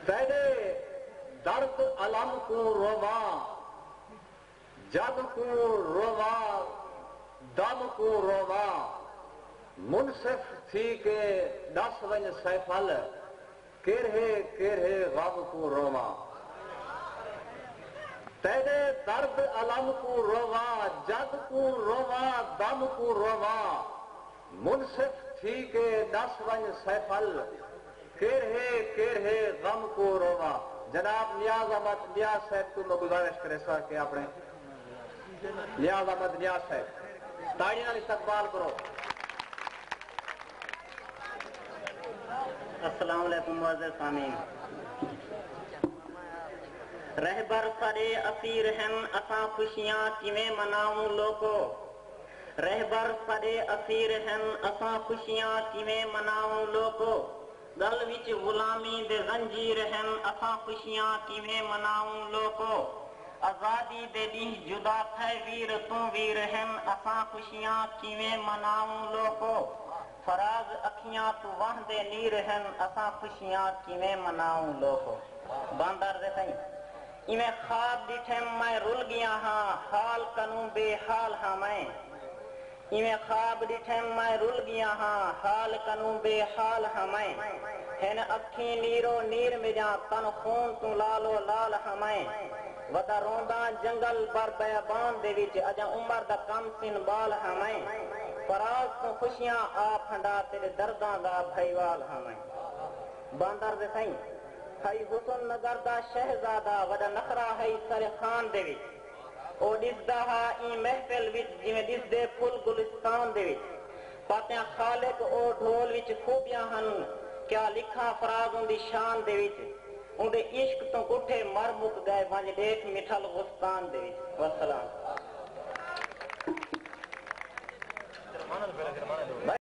تیرے درد علم کو رواں جگ کو رواں دم کو رواں منصف تھی کہ دس ون سیفل کیرہے غم کو رواں تیرے درد علم کو رواں جگ کو رواں دم کو رواں منصف تھی کہ دس ون سیفل کیرہے غم کو رواں. جناب نیاز احمد نیاز صاحب کو میں گزارش کرے سا کہ اپنے نیاز احمد نیاز صاحب تاڑی نال استقبال کرو. السلام علیکم معزز سامعین. رہبر سارے اسیر ہیں اساں خوشیاں کیویں مناؤں لوکو. رہبر سارے اسیر ہیں اساں خوشیاں کیویں مناؤں لوکو. گل وچ غلامی دے زنجیر ہیں اساں خوشیاں کیویں مناؤں لوکو. آزادی دے ڈینہ جدا تھے ویر تو ویر ہیں اساں خوشیاں کیویں مناؤں لوکو. فراز اکھیاں تو واہ دے نیر ہیں اساں خوشیاں کیویں مناؤں لوکو. باندار دے سائیں ایویں خواب ڈٹھے میں رل گیا ہاں حال کنوں بے حال ہاں میں. ایویں خواب ڈٹھے میں رل گیا ہاں حال کنوں بے حال ہاں میں. ہن اکھیں نیرو نیر مجاں تن خون تو لالو لال ہاں میں. ودا روندا جنگل بر بیابان دے وچ اجاں عمر دا کم سن بال ہاں میں. فراز تو خوشیاں آ پھنڈا تیرے درداں دا بھائیوال ہاں میں. باندار دے سائیں ہائی حسن نگر دا شہزادہ وڈا نخرا ہے سر خان دے وچ. او ڈسدا ہا این محفل وچ جویں ڈسدے پھل گلستان دے وچ. پاتیاں خالق او ڈھول وچ خوبیاں ہن کیا لکھاں فراز ان دی شان دے وچ. ان دے عشق تو کٹھے مر مک گئے ونج دیکھ مٹھل غستان دے وچ. والسلام.